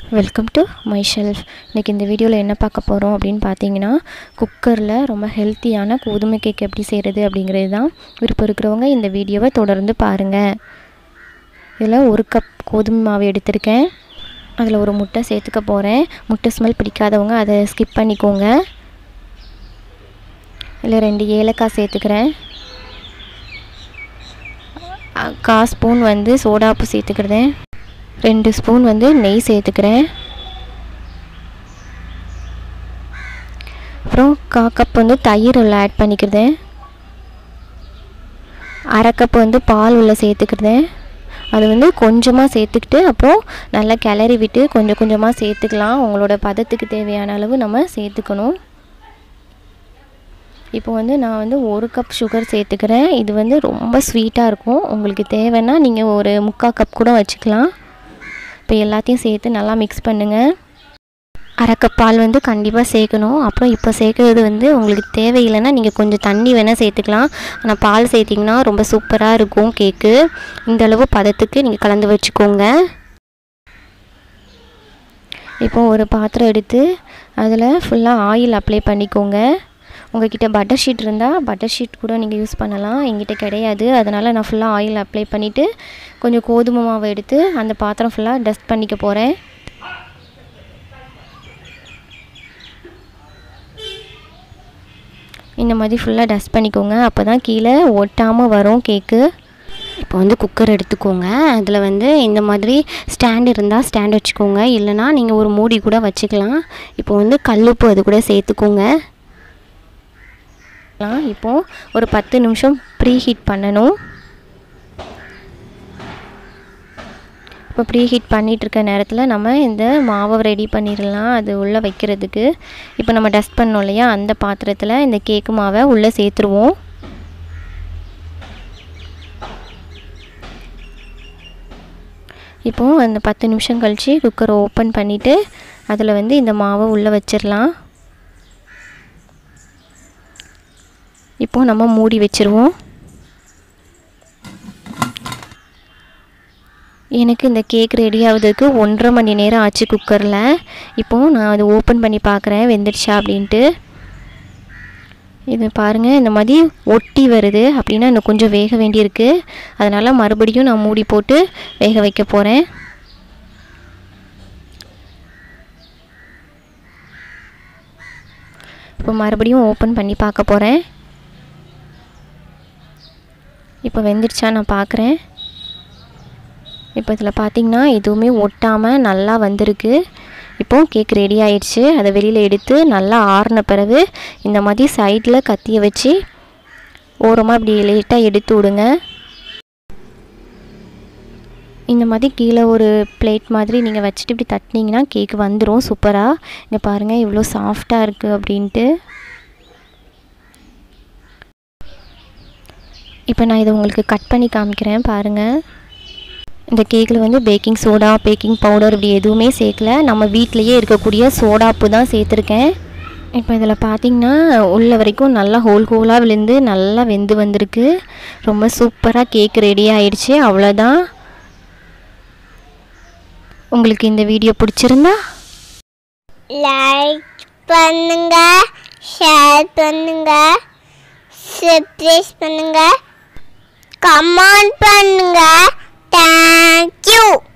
Welcome to my shelf. இன்றைக்கி இந்த வீடியோவில் என்ன பார்க்க போகிறோம் அப்படின்னு பார்த்தீங்கன்னா, குக்கரில் ரொம்ப ஹெல்த்தியான கோதுமை கேக் எப்படி செய்கிறது அப்படிங்கிறது தான். விருப்பம் இருக்கிறவங்க இந்த வீடியோவை தொடர்ந்து பாருங்கள். இதில் 1 கப் கோதுமை மாவு எடுத்திருக்கேன். அதில் ஒரு முட்டை சேர்த்துக்க போகிறேன். முட்டை ஸ்மெல் பிடிக்காதவங்க அதை ஸ்கிப் பண்ணிக்கோங்க. இதில் 2 ஏலக்காய் சேர்த்துக்கிறேன். 1/4 ஸ்பூன் சோடாப்பு சேர்த்துக்கிறேன். 2 ஸ்பூன் நெய் சேர்த்துக்கிறேன். அப்புறம் 1/4 கப் தயிர் உள்ள ஆட் பண்ணிக்கிறேன். 1/2 கப் பால் உள்ள சேர்த்துக்கிறேன். அது கொஞ்சமாக சேர்த்துக்கிட்டு அப்புறம் நல்லா கிளறி விட்டு கொஞ்சம் கொஞ்சமாக சேர்த்துக்கலாம். உங்களோட பதத்துக்கு தேவையான அளவு நம்ம சேர்த்துக்கணும். இப்போ நான் 1 கப் சுகர் சேர்த்துக்கிறேன். இது ரொம்ப ஸ்வீட்டாக இருக்கும். உங்களுக்கு தேவைன்னா நீங்கள் ஒரு 3/4 கப் கூட வச்சுக்கலாம். இப்போ எல்லாத்தையும் சேர்த்து நல்லா மிக்ஸ் பண்ணுங்கள். 1/2 கப் பால் கண்டிப்பாக சேர்க்கணும். அப்புறம் இப்போ சேர்க்குறது உங்களுக்கு தேவையில்லைன்னா நீங்கள் கொஞ்சம் தண்ணி வேணால் சேர்த்துக்கலாம். ஆனால் பால் சேர்த்திங்கன்னா ரொம்ப சூப்பராக இருக்கும் கேக்கு. இந்தளவு பதத்துக்கு நீங்கள் கலந்து வச்சுக்கோங்க. இப்போ ஒரு பாத்திரம் எடுத்து அதில் ஃபுல்லாக ஆயில் அப்ளை பண்ணிக்கோங்க. உங்கள்கிட்ட பட்டர் ஷீட் இருந்தால் பட்டர் ஷீட் கூட நீங்கள் யூஸ் பண்ணலாம். என்கிட்ட கிடையாது. அதனால் நான் ஃபுல்லாக ஆயில் அப்ளை பண்ணிவிட்டு கொஞ்சம் கோதுமை மாவை எடுத்து அந்த பாத்திரம் ஃபுல்லாக டஸ்ட் பண்ணிக்க போகிறேன். இந்த மாதிரி ஃபுல்லாக டஸ்ட் பண்ணிக்கோங்க. அப்போ தான் கீழே ஒட்டாமல் வரும் கேக்கு. இப்போ குக்கர் எடுத்துக்கோங்க. அதில் இந்த மாதிரி ஸ்டாண்ட் இருந்தால் ஸ்டாண்ட் வச்சுக்கோங்க. இல்லைனா நீங்கள் ஒரு மூடி கூட வச்சுக்கலாம். இப்போ கல்லுப்பு அது கூட சேர்த்துக்கோங்க. இப்போது ஒரு 10 நிமிஷம் ப்ரீ ஹீட் பண்ணணும். இப்போ ப்ரீ ஹீட் பண்ணிகிட்ருக்க நேரத்தில் நம்ம இந்த மாவை ரெடி பண்ணிடலாம். அது உள்ளே வைக்கிறதுக்கு இப்போ நம்ம டஸ்ட் பண்ணோம் இல்லையா, அந்த பாத்திரத்தில் இந்த கேக்கு மாவை உள்ளே சேர்த்துருவோம். இப்போது அந்த 10 நிமிஷம் கழித்து குக்கரை ஓப்பன் பண்ணிவிட்டு அதில் இந்த மாவை உள்ளே வச்சிடலாம். இப்போது நம்ம மூடி வச்சுருவோம். எனக்கு இந்த கேக் ரெடி ஆகுறதுக்கு 1.5 மணி நேரம் ஆச்சு குக்கரில். இப்போது நான் அதை ஓப்பன் பண்ணி பார்க்குறேன் வெந்துடுச்சா அப்படின்ட்டு. இது பாருங்கள், இந்த மாதிரி ஒட்டி வருது அப்படின்னா இன்னும் கொஞ்சம் வேக வேண்டியிருக்கு. அதனால் மறுபடியும் நான் மூடி போட்டு வேக வைக்க போகிறேன். இப்போ மறுபடியும் ஓப்பன் பண்ணி பார்க்க போகிறேன். இப்போ வெந்துடுச்சா நான் பார்க்குறேன். இப்போ இதில் பார்த்திங்கன்னா எதுவுமே ஒட்டாமல் நல்லா வந்திருக்கு. இப்போது கேக் ரெடி ஆயிடுச்சு. அதை வெளியில் எடுத்து நல்லா ஆறின பிறகு இந்த மாதிரி சைடில் கத்தியை வச்சு ஓரமாக இப்படி லைட்டாக எடுத்து விடுங்க. இந்த மாதிரி கீழே ஒரு பிளேட் மாதிரி நீங்கள் வச்சுட்டு இப்படி தட்டினீங்கன்னா கேக் வந்துடும் சூப்பராக. இங்கே பாருங்கள் இவ்வளோ சாஃப்டாக இருக்குது அப்படின்ட்டு. இப்போ நான் இதை உங்களுக்கு கட் பண்ணி காமிக்கிறேன் பாருங்கள். இந்த கேக்கில் பேக்கிங் சோடா, பேக்கிங் பவுடர் இப்படி எதுவுமே சேர்க்கல. நம்ம வீட்டிலையே இருக்கக்கூடிய சோடாப்பு தான் சேர்த்துருக்கேன். இப்போ இதில் பார்த்திங்கன்னா உள்ள வரைக்கும் நல்லா ஹோலாக விழுந்து நல்லா வெந்து வந்திருக்கு. ரொம்ப சூப்பராக கேக் ரெடி ஆயிடுச்சு. அவ்வளோதான். உங்களுக்கு இந்த வீடியோ பிடிச்சிருந்தா லைக் பண்ணுங்க, ஷேர் பண்ணுங்க, சப்ஸ்கிரைப் பண்ணுங்க, கமெண்ட் பண்ணுங்க. Thank you.